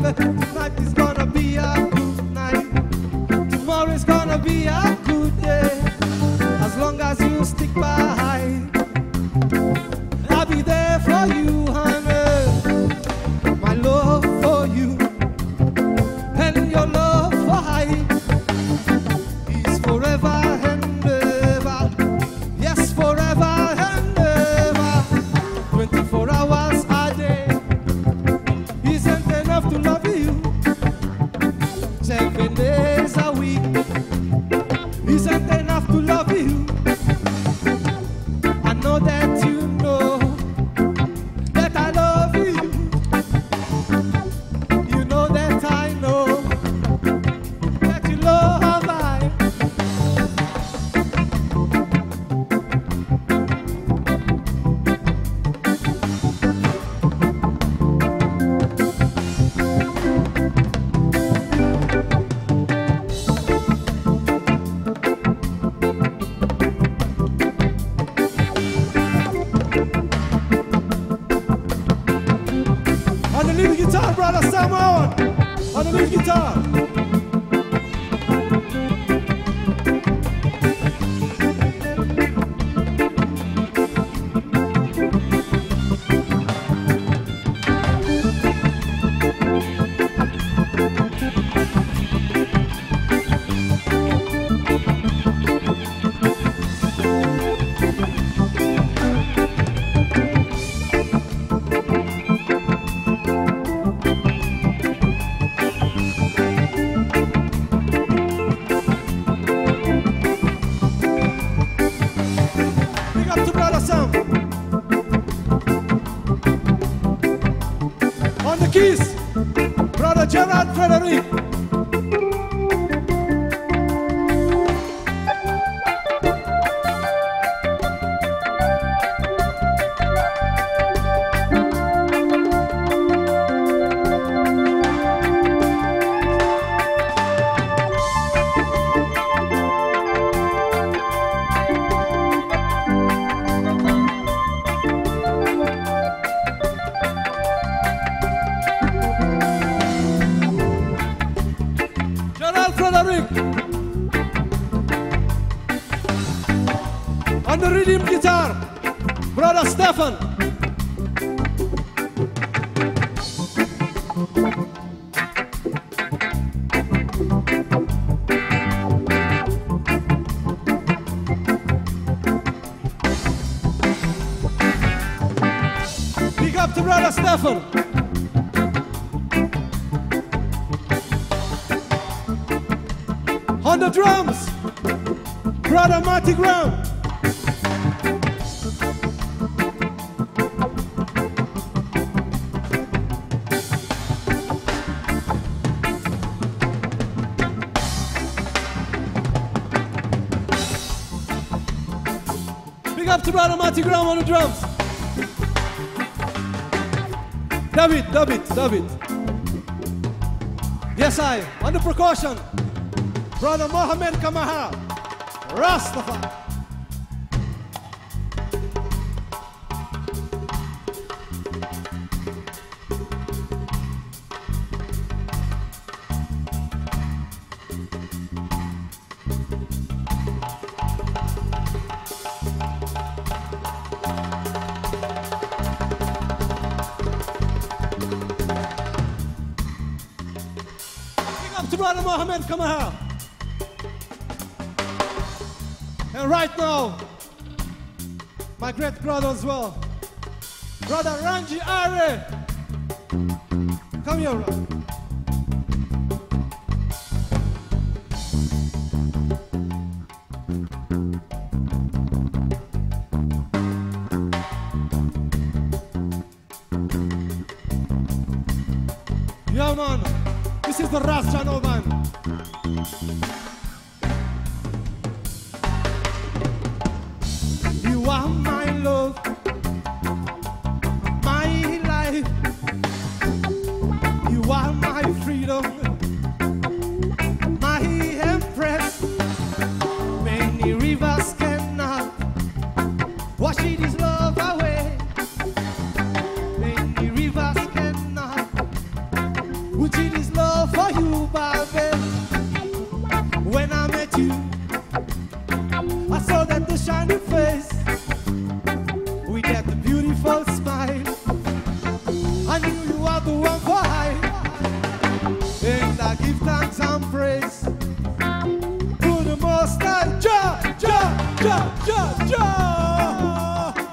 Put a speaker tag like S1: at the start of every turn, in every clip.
S1: Tonight is gonna be a good night. Tomorrow is gonna be a good day. As long as you stick by, I'll be there for you, honey. My love for you and your love for I is forever and ever. Yes, forever and ever. 24 hours a day isn't enough to love you. 7 days a week isn't enough to love you. I know that you know that I love you. You know that I know that you love I. On the lead guitar, brother Samuel. On the lead guitar. Big up to brother Sam. On the keys, brother Gerard Frederick. Gerald Frederick. On the rhythm guitar, brother Stefan. Big up to brother Stefan. On the drums, brother Marty Graham. Big up to brother Marty Graham on the drums. David. Yes, I. On the percussion, brother Mohammed Kamaha, Rastafari. Big up to brother Mohammed Kamaha. And right now, my great brother as well, brother Ranji Are. Come here, brother. Yeah, man, this is the Ras Jahknow band. You are my love, my life. You are my freedom, my empress. Many rivers cannot wash this love away. Many rivers cannot which it is love for you, baby. When I met you, I saw that the shining face with that beautiful smile. I knew you were the one for I, and I give thanks and praise to the Most High. Jah, Jah, Jah, Jah, Jah.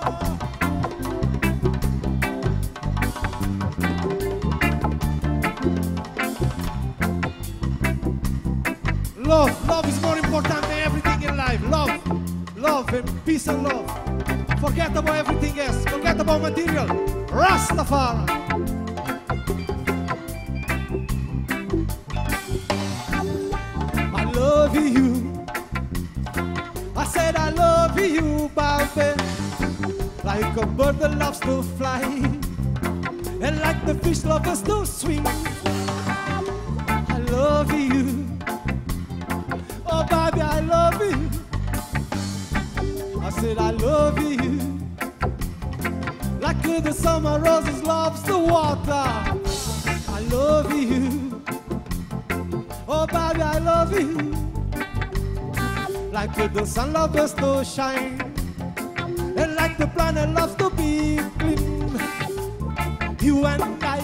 S1: Love is more important than everything in life. Love and peace and love. Forget about everything else. Forget about material. Rastafari. I love you. I said I love you, baby. Like a bird that loves to fly, and like the fish loves to swim. I love you. Oh, baby, I love you. I said I love you. Like the summer roses loves the water. I love you. Oh, baby, I love you. Like the sun loves to shine, and like the planet loves to be clean. You and I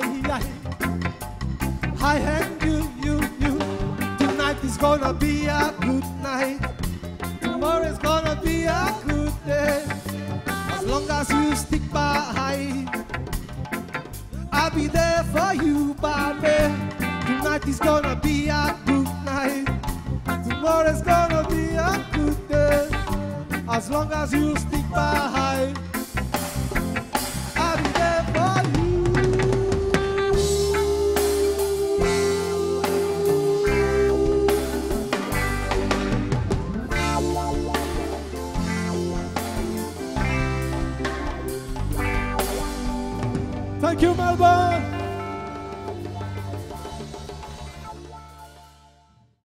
S1: and you. Tonight is gonna be a good night. Tomorrow is gonna be a good day. As long as you stick by, I'll be there for you, baby. Tonight is gonna be a good night. Tomorrow is gonna be a good day. As long as you stick by.